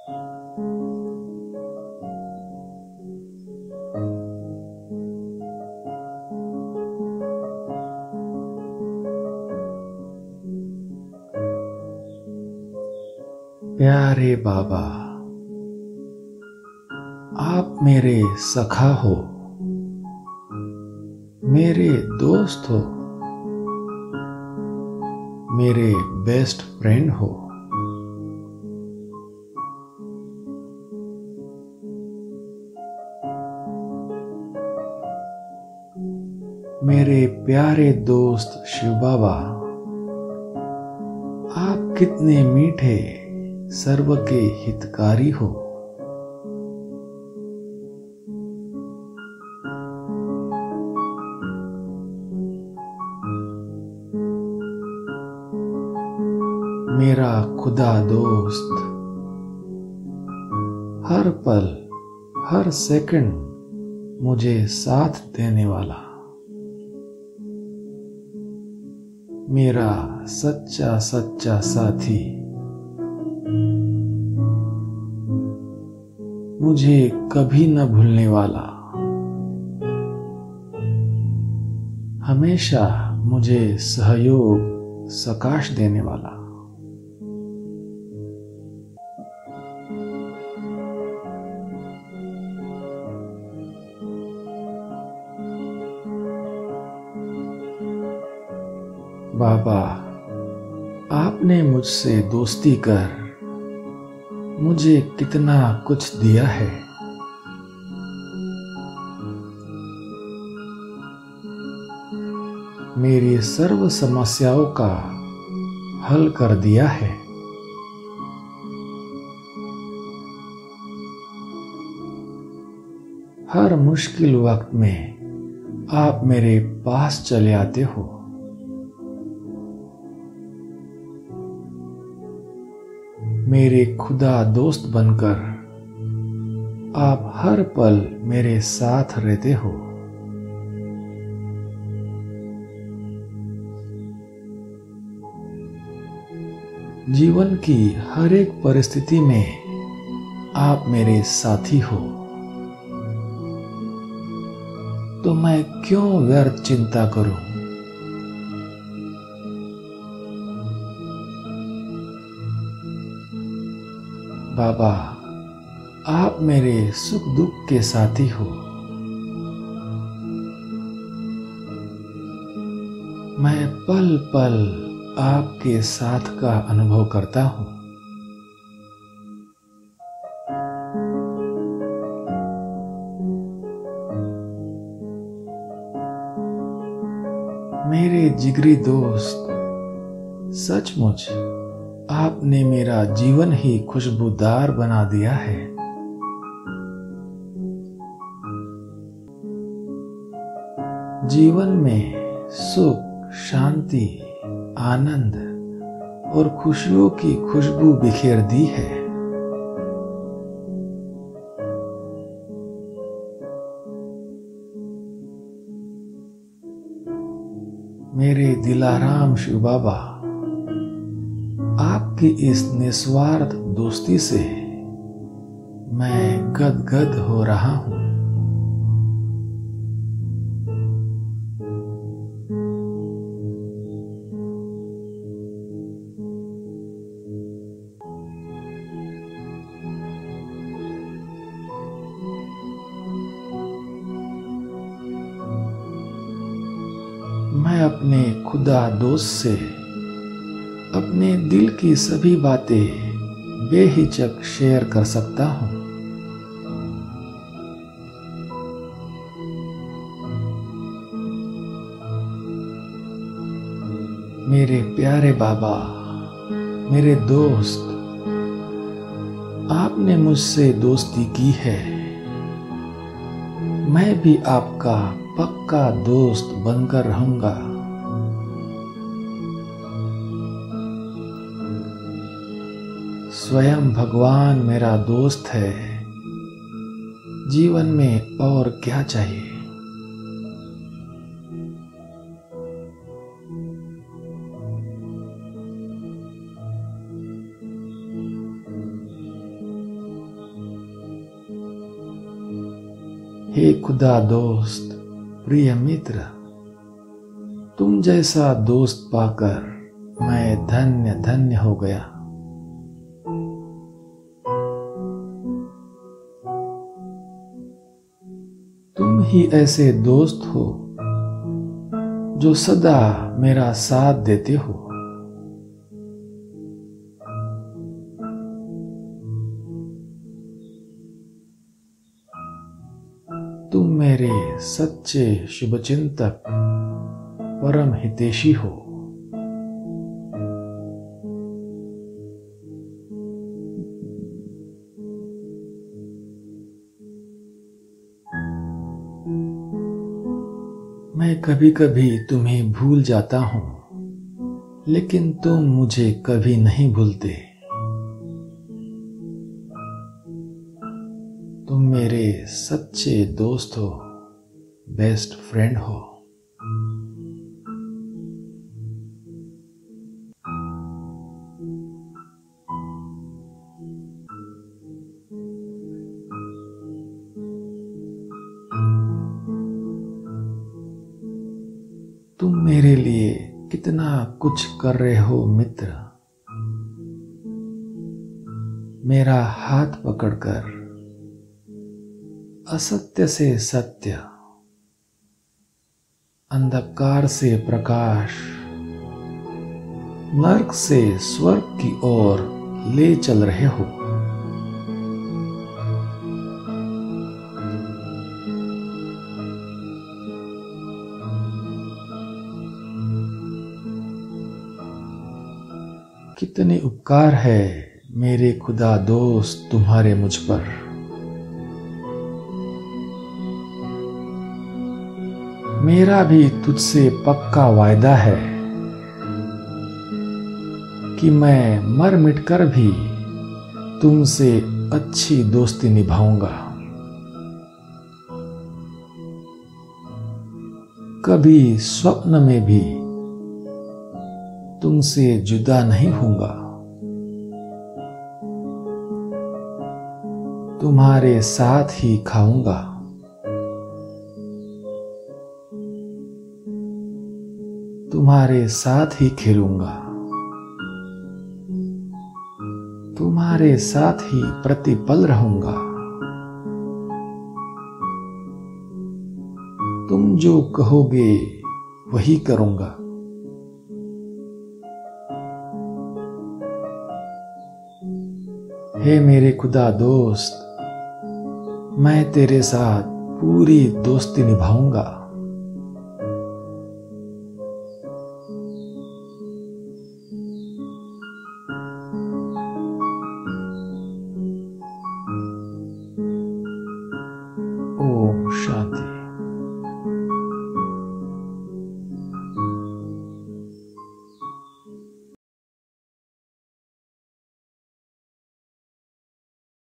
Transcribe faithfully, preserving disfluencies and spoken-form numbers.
प्यारे बाबा, आप मेरे सखा हो, मेरे दोस्त हो, मेरे बेस्ट फ्रेंड हो। मेरे प्यारे दोस्त शिव बाबा, आप कितने मीठे सर्व के हितकारी हो। मेरा खुदा दोस्त, हर पल हर सेकंड मुझे साथ देने वाला, मेरा सच्चा सच्चा साथी, मुझे कभी न भूलने वाला, हमेशा मुझे सहयोग सकाश देने वाला। बाबा, आपने मुझसे दोस्ती कर मुझे कितना कुछ दिया है। मेरी सर्व समस्याओं का हल कर दिया है। हर मुश्किल वक्त में आप मेरे पास चले आते हो। मेरे खुदा दोस्त बनकर आप हर पल मेरे साथ रहते हो। जीवन की हर एक परिस्थिति में आप मेरे साथी हो, तो मैं क्यों व्यर्थ चिंता करूं। बाबा, आप मेरे सुख दुख के साथी हो। मैं पल पल आपके साथ का अनुभव करता हूं। मेरे जिगरी दोस्त, सचमुच आपने मेरा जीवन ही खुशबूदार बना दिया है। जीवन में सुख, शांति, आनंद और खुशियों की खुशबू बिखेर दी है। मेरे दिलाराम शिव बाबा, आपकी इस निस्वार्थ दोस्ती से मैं गदगद हो रहा हूं। मैं अपने खुदा दोस्त से अपने दिल की सभी बातें बेहिचक शेयर कर सकता हूं। मेरे प्यारे बाबा, मेरे दोस्त, आपने मुझसे दोस्ती की है। मैं भी आपका पक्का दोस्त बनकर रहूंगा। स्वयं भगवान मेरा दोस्त है। जीवन में और क्या चाहिए। हे खुदा दोस्त, प्रिय मित्र, तुम जैसा दोस्त पाकर मैं धन्य धन्य हो गया। तुम ही ऐसे दोस्त हो जो सदा मेरा साथ देते हो। तुम मेरे सच्चे शुभचिंतक, परम हितैषी हो। मैं कभी कभी तुम्हें भूल जाता हूं, लेकिन तुम मुझे कभी नहीं भूलते। तुम मेरे सच्चे दोस्त हो, बेस्ट फ्रेंड हो। तुम मेरे लिए कितना कुछ कर रहे हो मित्र। मेरा हाथ पकड़कर असत्य से सत्य, अंधकार से प्रकाश, नर्क से स्वर्ग की ओर ले चल रहे हो। कितने उपकार है मेरे खुदा दोस्त तुम्हारे मुझ पर। मेरा भी तुझसे पक्का वायदा है कि मैं मर मिटकर भी तुमसे अच्छी दोस्ती निभाऊंगा। कभी स्वप्न में भी तुमसे जुदा नहीं होऊंगा। तुम्हारे साथ ही खाऊंगा, तुम्हारे साथ ही खेलूंगा, तुम्हारे साथ ही प्रतिपल रहूंगा। तुम जो कहोगे वही करूंगा। हे मेरे खुदा दोस्त, मैं तेरे साथ पूरी दोस्ती निभाऊंगा। ओम शांति।